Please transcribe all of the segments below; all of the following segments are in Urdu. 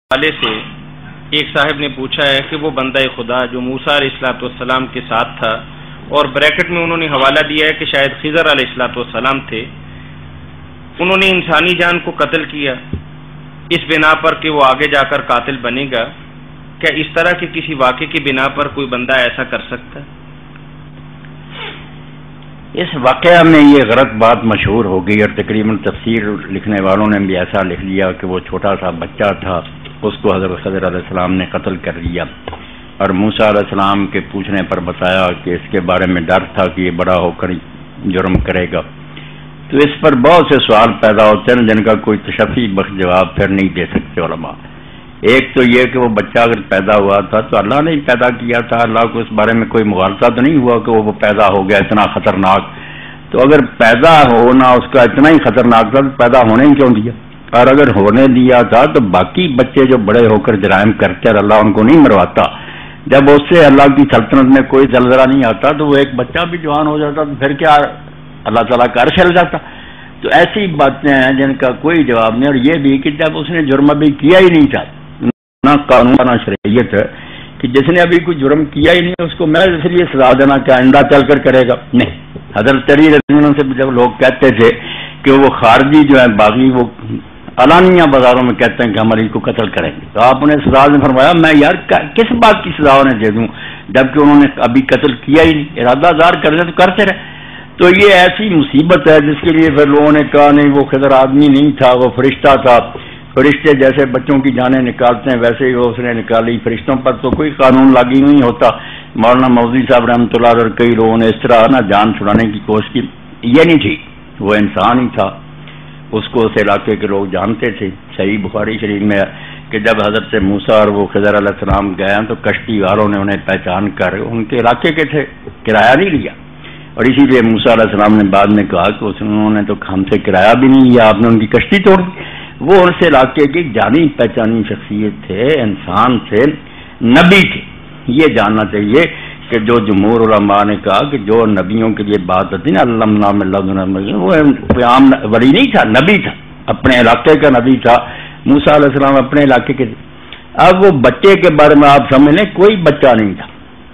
حوالے سے ایک صاحب نے پوچھا ہے کہ وہ بندہ خدا جو موسیٰ علیہ السلام کے ساتھ تھا، اور بریکٹ میں انہوں نے حوالہ دیا ہے کہ شاید خضر علیہ السلام تھے، انہوں نے انسانی جان کو قتل کیا اس بنا پر کہ وہ آگے جا کر قاتل بنے گا، کیا اس طرح کے کسی واقعے کی بنا پر کوئی بندہ ایسا کر سکتا ہے؟ اس واقعہ میں یہ غلط بات مشہور ہو گئی اور تقریباً تفسیر لکھنے والوں نے بھی ایسا لکھ لیا کہ وہ چھوٹا سا بچہ تھا، اس کو حضرت خضر علیہ السلام نے قتل کر لیا، اور موسیٰ علیہ السلام کے پوچھنے پر بتایا کہ اس کے بارے میں ڈر تھا کہ یہ بڑا ہو کر جرم کرے گا۔ تو اس پر بہت سے سوال پیدا ہوتے ہیں جن کا کوئی تشفی بخش جواب پھر نہیں دے سکتے علماء۔ ایک تو یہ کہ وہ بچہ اگر پیدا ہوا تھا تو اللہ نے ہی پیدا کیا تھا، اللہ کو اس بارے میں کوئی مغالطہ تو نہیں ہوا کہ وہ پیدا ہو گیا اتنا خطرناک، تو اگر پیدا ہونا اس کا اتنا ہی خطرناک تھا تو پیدا ہونے ہی کیوں دیا؟ اور اگر ہونے دیا تھا تو باقی بچے جو بڑے ہو کر جرائم کرتے اور اللہ ان کو نہیں مرواتا، جب اس سے اللہ کی سلطنت میں کوئی زلزلہ نہیں آتا تو وہ ایک بچہ بھی جوان ہو جاتا تو پھر کیا اللہ تعالیٰ کا عرش ہل جاتا؟ تو ایسی باتیں ہیں جن کا کوئی جواب نہیں۔ اور یہ بھی کہ جب اس نے جرم ابھی کیا ہی نہیں تھا، نہ قانون نہ شریعت ہے کہ جس نے ابھی کوئی جرم کیا ہی نہیں اس کو میں اس لیے سزا دینا کہ آئندہ چل کر کرے گا، نہیں۔ حضرت علی رضی اللہ عنہ سے جب لوگ کہتے تھے کہ وہ خارجی جو ہے باغی وہ علانیہ بازاروں میں کہتے ہیں کہ ہم علی کو قتل کریں گے، تو آپ انہیں سزا نے فرمایا میں یار کس بات کی سزا انہیں دے دوں جبکہ انہوں نے ابھی قتل کیا ہی نہیں، ارادہ دار کر دیں تو کرتے رہے۔ تو یہ ایسی مصیبت ہے جس کے لیے پھر لوگوں نے کہا نہیں وہ خضر آدمی نہیں تھا، وہ فرشتہ تھا، فرشتے جیسے بچوں کی جانیں نکالتے ہیں ویسے ہی وہ اس نے نکالی، فرشتوں پر تو کوئی قانون لاگو نہیں ہوتا۔ مولانا مودودی صاحب رحمۃ اللہ علیہ اور کئی لوگوں نے اس طرح نا جان چھڑانے کی کوشش کی، یہ نہیں تھی، وہ انسان ہی تھا، اس کو اس علاقے کے لوگ جانتے تھے۔ صحیح بخاری شریف میں کہ جب حضرت موسیٰ اور وہ خضر علیہ السلام گئے تو کشتی والوں نے انہیں پہچان کر ان کے علاقے کے تھے، کرایہ نہیں لیا، اور اسی لیے موسیٰ علیہ السلام نے بعد میں کہا کہ انہوں نے تو ہم سے کرایہ بھی نہیں لیا، آپ نے ان کی کشتی توڑ دی۔ وہ ان سے علاقے کی جانی پہچانی شخصیت تھے، انسان تھے، نبی تھے۔ یہ جاننا چاہیے کہ جو جمہور علماء نے کہا کہ جو نبیوں کے لیے بات ہوتی نا وہ عام ولی نہیں تھا، نبی تھا، اپنے علاقے کا نبی تھا۔ موسیٰ علیہ السلام اپنے علاقے کے تھے۔ اب وہ بچے کے بارے میں آپ سمجھ لیں کوئی بچہ نہیں تھا،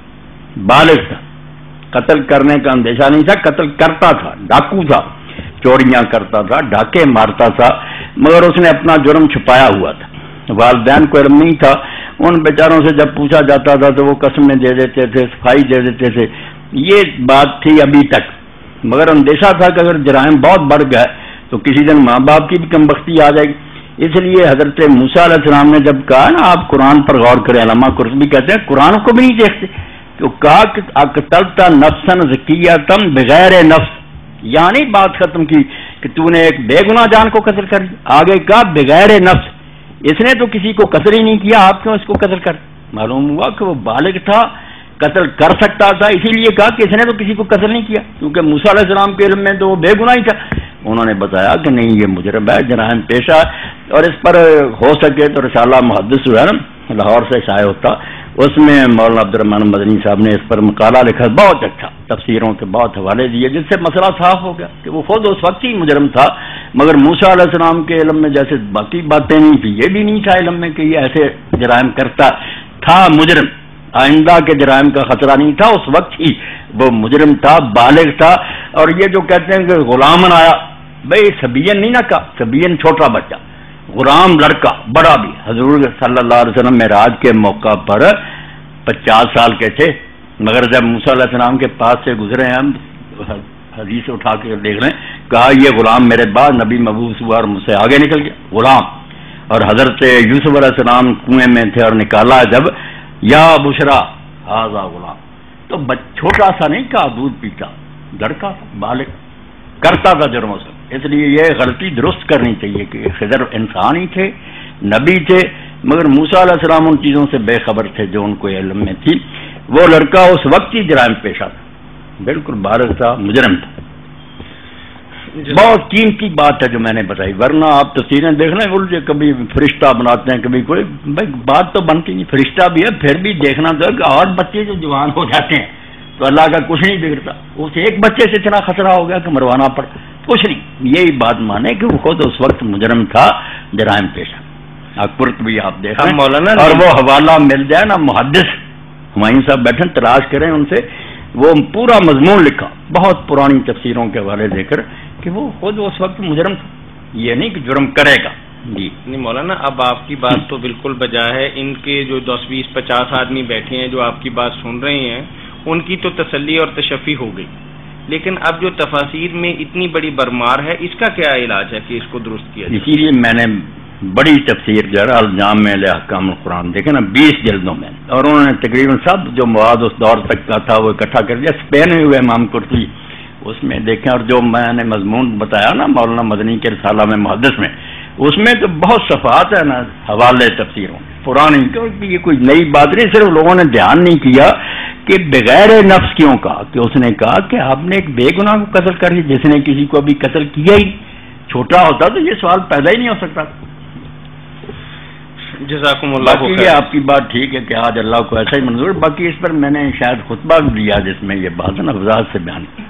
بالغ تھا، قتل کرنے کا اندیشہ نہیں تھا، قتل کرتا تھا، ڈاکو تھا، چوریاں کرتا تھا، ڈاکے مارتا تھا، مگر اس نے اپنا جرم چھپایا ہوا تھا۔ والدین کو علم نہیں تھا، ان بیچاروں سے جب پوچھا جاتا تھا تو وہ قسمیں دے دیتے تھے، صفائی دے دیتے تھے، یہ بات تھی ابھی تک، مگر اندیشہ تھا کہ اگر جرائم بہت بڑھ گئے تو کسی دن ماں باپ کی بھی کم بختی آ جائے گی۔ اس لیے حضرت موسیٰ علیہ السلام نے جب کہا نا آپ قرآن پر غور کریں، علامہ قرطبی کہتے ہیں قرآن کو بھی نہیں دیکھتے، تو کہا کہ اقتلت نفسا زکیۃ بغیر نفس، یعنی بات ختم کی کہ تو نے ایک بے گناہ جان کو قتل کر دیا، آگے کہا بغیر نفس، اس نے تو کسی کو قتل ہی نہیں کیا، آپ کیوں اس کو قتل کر؟ معلوم ہوا کہ وہ بالغ تھا، قتل کر سکتا تھا، اسی لیے کہا کہ اس نے تو کسی کو قتل نہیں کیا، کیونکہ موسیٰ علیہ السلام کے علم میں تو وہ بے گناہ ہی تھا۔ انہوں نے بتایا کہ نہیں یہ مجرم ہے، جرائم پیشہ، اور اس پر ہو سکے تو رسالہ محدث جو ہے نا لاہور سے شائع ہوتا، اس میں مولانا عبد الرحمن مدنی صاحب نے اس پر مقالہ لکھا، بہت اچھا، تفسیروں کے بہت حوالے دیے، جس سے مسئلہ صاف ہو گیا کہ وہ خود اس وقت ہی مجرم تھا، مگر موسیٰ علیہ السلام کے علم میں جیسے باقی باتیں نہیں تھی، یہ بھی نہیں تھا علم میں کہ یہ ایسے جرائم کرتا تھا، مجرم، آئندہ کے جرائم کا خطرہ نہیں تھا، اس وقت ہی وہ مجرم تھا، بالغ تھا۔ اور یہ جو کہتے ہیں کہ غلامن آیا، بھائی سبین نہیں نہ کہا، سبین چھوٹا بچہ، غلام لڑکا، بڑا بھی، حضور صلی اللہ علیہ وسلم معراج کے موقع پر 50 سال کے تھے، مگر جب موسیٰ علیہ السلام کے پاس سے گزرے ہیں، ہم حدیث اٹھا کے دیکھ لیں، کہا یہ غلام میرے بعد نبی مبعوث ہوا اور مجھ سے آگے نکل گیا، غلام۔ اور حضرت یوسف علیہ السلام کنویں میں تھے اور نکالا جب، یا بشرا ھذا غلام، تو چھوٹا سا نہیں کہا دودھ پیتا، لڑکا بالغ، کرتا تھا جرموں سے۔ اس لیے یہ غلطی درست کرنی چاہیے کہ خضر انسان ہی تھے، نبی تھے، مگر موسیٰ علیہ السلام ان چیزوں سے بے خبر تھے جو ان کو علم میں تھی۔ وہ لڑکا اس وقت ہی جرائم پیشہ تھا، بالکل بالغ تھا، مجرم تھا۔ بہت قیمتی بات ہے جو میں نے بتائی، ورنہ آپ تفسیریں دیکھ لیں الجھے، کبھی فرشتہ بناتے ہیں، کبھی کوئی، بھائی بات تو بنتی نہیں، فرشتہ بھی ہے، پھر بھی دیکھنا تو کہ اور بچے جو جوان ہو جاتے ہیں تو اللہ کا کچھ نہیں بگڑتا، اس ایک بچے سے اتنا خطرہ ہو گیا کہ مروانا پڑا، کچھ نہیں، یہی بات مانے کہ وہ خود اس وقت مجرم تھا، جرائم پیشہ۔ قرطبی آپ دیکھیں مولانا اور وہ حوالہ مل جائے نا، محدث ہمایوں صاحب بیٹھیں تلاش کریں ان سے، وہ پورا مضمون لکھا بہت پرانی تفسیروں کے حوالے دے کر کہ وہ خود اس وقت مجرم تھا، یہ نہیں کہ جرم کرے گا. جی نہیں مولانا، اب آپ کی بات تو بالکل بجا ہے. ان کے جو 10 20 50 آدمی بیٹھے ہیں جو آپ کی بات سن رہے ہیں، ان کی تو تسلی اور تشفی ہو گئی، لیکن اب جو تفاسیر میں اتنی بڑی برمار ہے، اس کا کیا علاج ہے کہ اس کو درست کیا جائے؟ اسی لیے میں نے بڑی تفسیر جو ہے الجامع احکام القرآن دیکھیں نا 20 جلدوں میں، اور انہوں نے تقریباً سب جو مواد اس دور تک کا تھا وہ اکٹھا کر دیا. اسپین میں ہوئے امام قرطبی اس میں دیکھیں، اور جو میں نے مضمون بتایا نا مولانا مدنی کے رسالہ میں محدث میں، اس میں تو بہت صفحات ہے نا حوالے تفسیروں پرانی، کیونکہ یہ کوئی نئی بات نہیں، صرف لوگوں نے دھیان نہیں کیا کہ بغیر نفس کیوں کہا، کہ اس نے کہا کہ آپ نے ایک بے گناہ کو قتل کر دیا جس نے کسی کو ابھی قتل کیا ہی، چھوٹا ہوتا تو یہ سوال پیدا ہی نہیں ہو سکتا. جزاکم اللہ خیر. یہ آپ کی بات ٹھیک ہے کہ آج اللہ کو ایسا ہی منظور، باقی اس پر میں نے شاید خطبہ دیا جس میں یہ بات ہے نا وضاحت سے بیان کی.